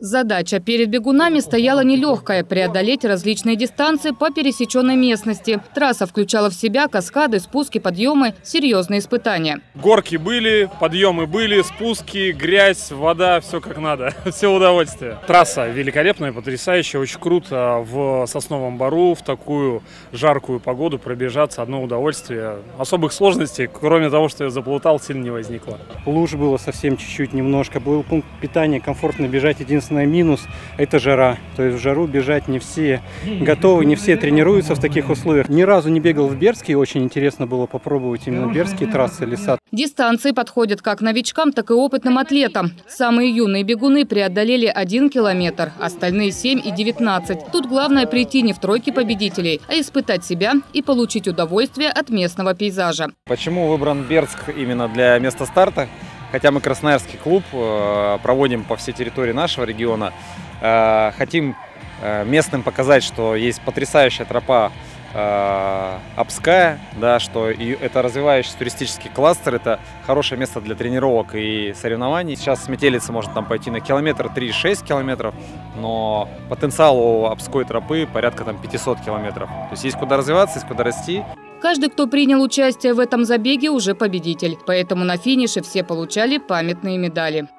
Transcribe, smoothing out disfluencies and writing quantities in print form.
Задача перед бегунами стояла нелегкая – преодолеть различные дистанции по пересеченной местности. Трасса включала в себя каскады, спуски, подъемы, серьезные испытания. Горки были, подъемы были, спуски, грязь, вода, все как надо, все удовольствие. Трасса великолепная, потрясающая, очень круто в Сосновом Бору в такую жаркую погоду пробежаться, одно удовольствие. Особых сложностей, кроме того, что я заплутал, сильно не возникло. Луж было совсем чуть-чуть, немножко. Был пункт питания, комфортно бежать. Единственный минус – это жара. То есть в жару бежать не все готовы, не все тренируются в таких условиях. Ни разу не бегал в Бердске, очень интересно было попробовать именно бердские трассы, леса. Дистанции подходят как новичкам, так и опытным атлетам. Самые юные бегуны преодолели 1 километр, остальные 7 и 19. Тут главное прийти не в тройке победителей, а испытать себя и получить удовольствие от местного пейзажа. Почему выбран Бердск именно для места старта? Хотя мы красноярский клуб, проводим по всей территории нашего региона, хотим местным показать, что есть потрясающая тропа Обская, да, что и это развивающийся туристический кластер, это хорошее место для тренировок и соревнований. Сейчас с Метелицы можно там пойти на километр 3-6 километров, но потенциал у Обской тропы порядка там 500 километров. То есть куда развиваться, есть куда расти. Каждый, кто принял участие в этом забеге, уже победитель. Поэтому на финише все получали памятные медали.